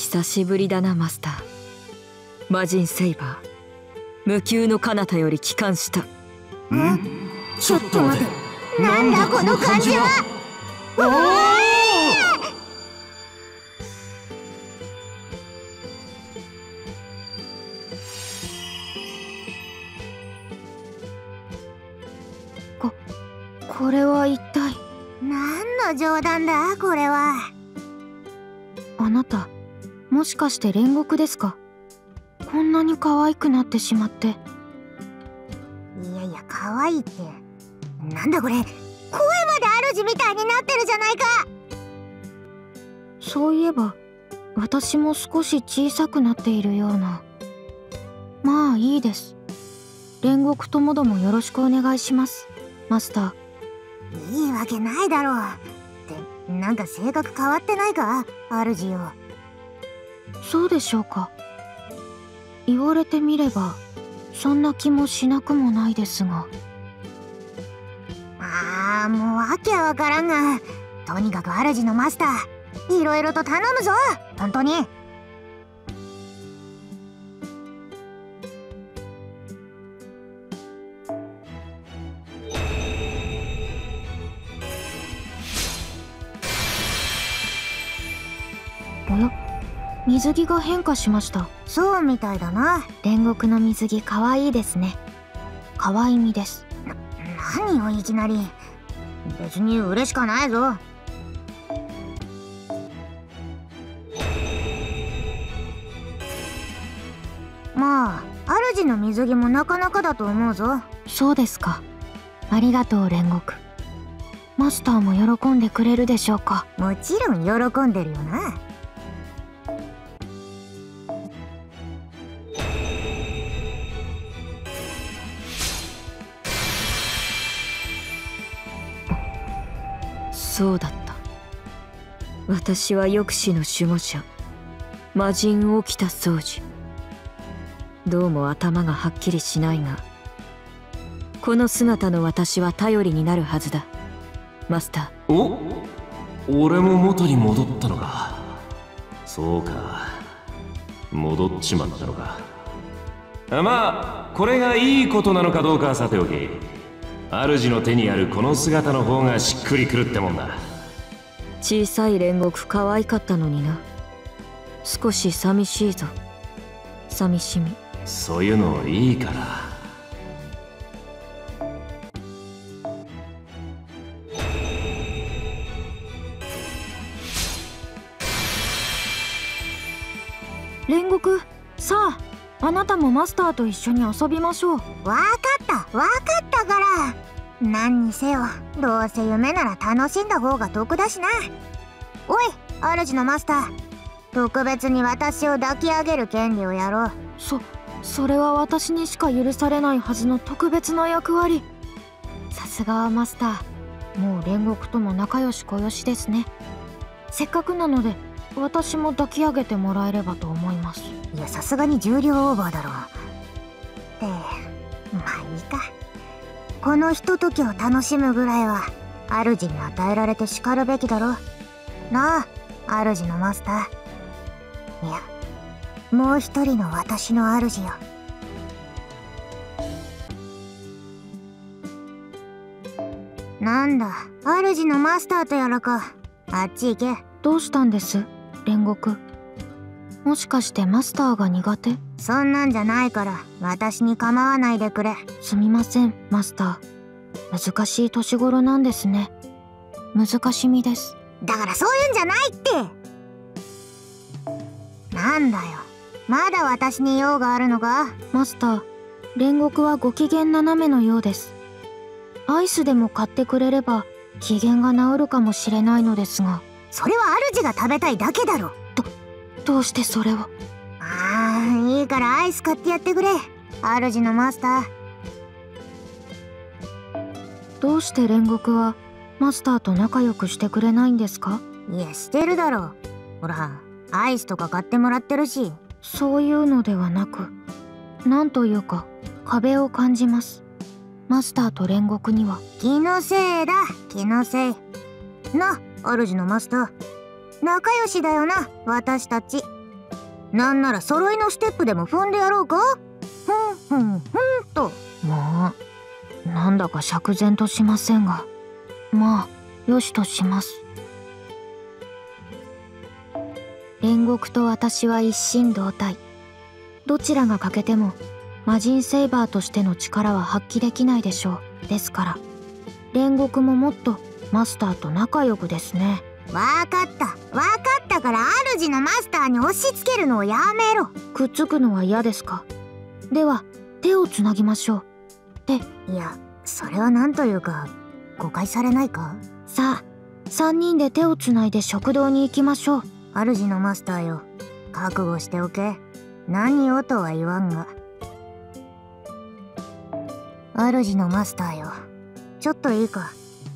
久しぶりだなマスター。魔人セイバー、無給の彼方より帰還した。 ちょっと待て、なんだこの感じは。 これは一体何の冗談だこれは。 あなた、もしかして煉獄ですか？こんなに可愛くなってしまって。 いやいや、可愛いって。なんだこれ、声まで主みたいになってるじゃないか。 そういえば私も少し小さくなっているような。まあいいです。煉獄ともどもよろしくお願いします、マスター。 いいわけないだろう。ってなんか性格変わってないか、主よ。 そうでしょうか。言われてみればそんな気もしなくもないですが。 もうわけわからんが、とにかく主のマスター、いろいろと頼むぞ、本当に。 おや、水着が変化しました。 そうみたいだな。 煉獄の水着かわいいですね。かわいみです。 何よいきなり。別に嬉しかないぞ。まあ主の水着もなかなかだと思うぞ。 そうですか。ありがとう煉獄。マスターも喜んでくれるでしょうか？ もちろん喜んでるよな。 そうだった。私は抑止の守護者、魔人沖田総司。どうも頭がはっきりしないが、この姿の私は頼りになるはずだ、マスター。俺も元に戻ったのか。そうか、戻っちまったのか。まあこれがいいことなのかどうかはさておき、主の手にあるこの姿の方がしっくりくるってもんだ。 小さい煉獄可愛かったのにな。少し寂しいぞ、寂しみ。 そういうのいいから。 煉獄、さあ、あなたもマスターと一緒に遊びましょう。 わかったから。何にせよ、どうせ夢なら楽しんだ方が得だしな。おい、主のマスター、特別に私を抱き上げる権利をやろう。 それは私にしか許されないはずの特別な役割。さすがはマスター、もう煉獄とも仲良し小良しですね。せっかくなので私も抱き上げてもらえればと思います。 いや、さすがに重量オーバーだろう。ってまあいいか。このひとときを楽しむぐらいは主に与えられてしかるべきだろなあ、主のマスター。いや、もう一人の私の主よ。なんだ、主のマスターとやらか。あっち行け。 どうしたんです煉獄？もしかしてマスターが苦手？ そんなんじゃないから私に構わないでくれ。 すみませんマスター、難しい年頃なんですね。難しみです。 だからそういうんじゃないって。なんだよ、まだ私に用があるのか？ マスター、煉獄はご機嫌斜めのようです。アイスでも買ってくれれば機嫌が治るかもしれないのですが。 それは主が食べたいだけだろ。 どうしてそれを？ いいからアイス買ってやってくれ、主のマスター。 どうして煉獄はマスターと仲良くしてくれないんですか？ いや、してるだろ。ほら、アイスとか買ってもらってるし。 そういうのではなく、なんというか壁を感じます。マスターと煉獄には。 気のせいだ、気のせい。な、主のマスター、仲良しだよな私たち。 なんなら揃いのステップでも踏んでやろうか。ふんふんふんと。 もうなんだか釈然としませんが、まあよしとします。煉獄と私は一心同体。どちらが欠けても魔人セイバーとしての力は発揮できないでしょう。ですから煉獄ももっとマスターと仲良くですね。 わかったから主のマスターに押し付けるのをやめろ。 くっつくのは嫌ですか。では手をつなぎましょう。 いや、それはなんというか誤解されないか。 さあ3人で手をつないで食堂に行きましょう。 主のマスターよ、覚悟しておけ。何をとは言わんが。主のマスターよ、ちょっといいか。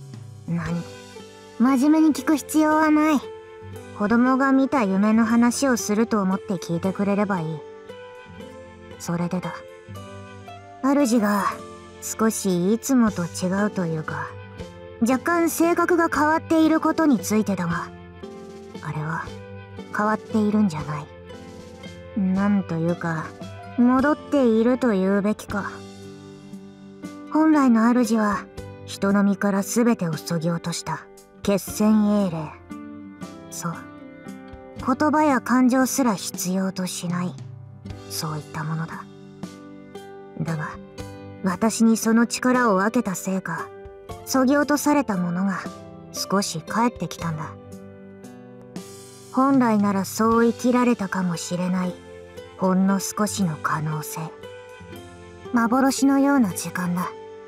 真面目に聞く必要はない。子供が見た夢の話をすると思って聞いてくれればいい。それでだ。主が少しいつもと違うというか、若干性格が変わっていることについてだが、あれは変わっているんじゃない。なんというか、戻っていると言うべきか。本来の主は人の身から全てを削ぎ落とした決戦英霊。そう、言葉や感情すら必要としない、そういったものだ。だが私にその力を分けたせいか、削ぎ落とされたものが少し返ってきたんだ。本来ならそう生きられたかもしれないほんの少しの可能性、幻のような時間だ。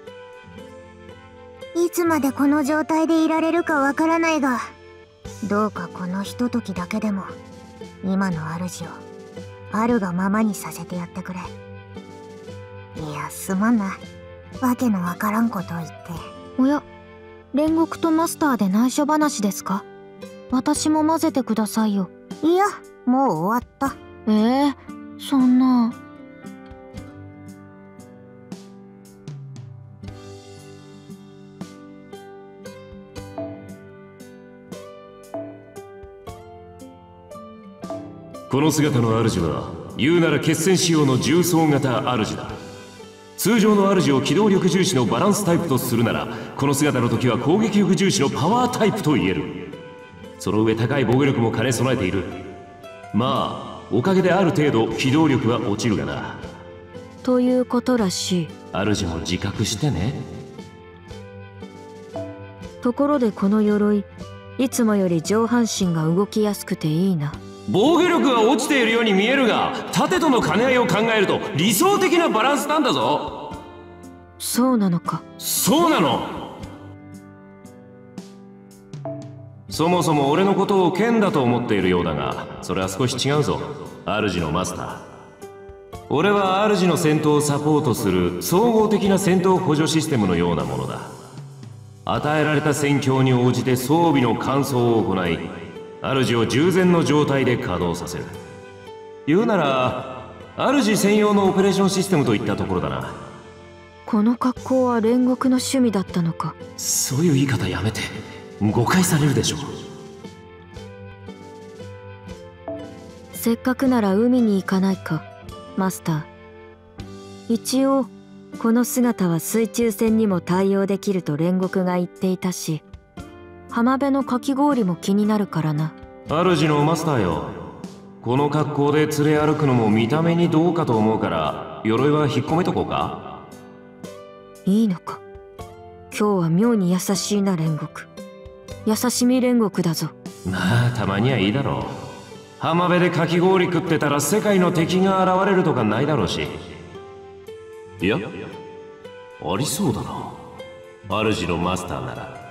いつまでこの状態でいられるかわからないが、どうかこのひとときだけでも今の主をあるがままにさせてやってくれ。いや、すまんな、わけのわからんことを言って。 おや、煉獄とマスターで内緒話ですか。私も混ぜてくださいよ。 いや、もう終わった。 そんな。 この姿の主は言うなら決戦仕様の重装型主だ。通常の主を機動力重視のバランスタイプとするなら、この姿の時は攻撃力重視のパワータイプと言える。その上高い防御力も兼ね備えている。まあおかげである程度機動力は落ちるがな。 ということらしい。 主も自覚してね。 ところでこの鎧、いつもより上半身が動きやすくていいな。 防御力は落ちているように見えるが、盾との兼ね合いを考えると理想的なバランスなんだぞ。 そうなのか。 そうなの。そもそも俺のことを剣だと思っているようだが、それは少し違うぞ、主のマスター。俺は主の戦闘をサポートする総合的な戦闘補助システムのようなものだ。与えられた戦況に応じて装備の換装を行い、主を従前の状態で稼働させる。言うなら主専用のオペレーションシステムといったところだな。 この格好は煉獄の趣味だったのか。 そういう言い方やめて、誤解されるでしょう。 せっかくなら海に行かないか、マスター。一応この姿は水中戦にも対応できると煉獄が言っていたし、浜辺のかき氷も気になるからな。 主のマスターよ、この格好で連れ歩くのも見た目にどうかと思うから、鎧は引っ込めとこうか。 いいのか。今日は妙に優しいな煉獄。優しみ煉獄だぞ。 まあたまにはいいだろう。浜辺でかき氷食ってたら世界の敵が現れるとかないだろうし。いや、ありそうだな、主のマスターなら。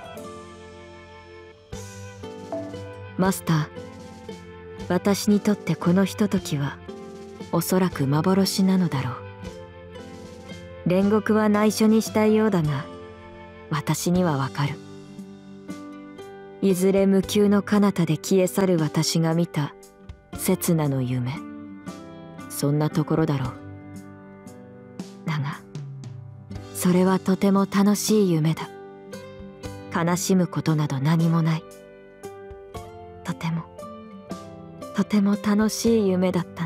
マスター、私にとってこのひとときはおそらく幻なのだろう。煉獄は内緒にしたいようだが、私にはわかる。いずれ無窮の彼方で消え去る私が見た刹那の夢、そんなところだろう。だがそれはとても楽しい夢だ。悲しむことなど何もない。とても楽しい夢だった。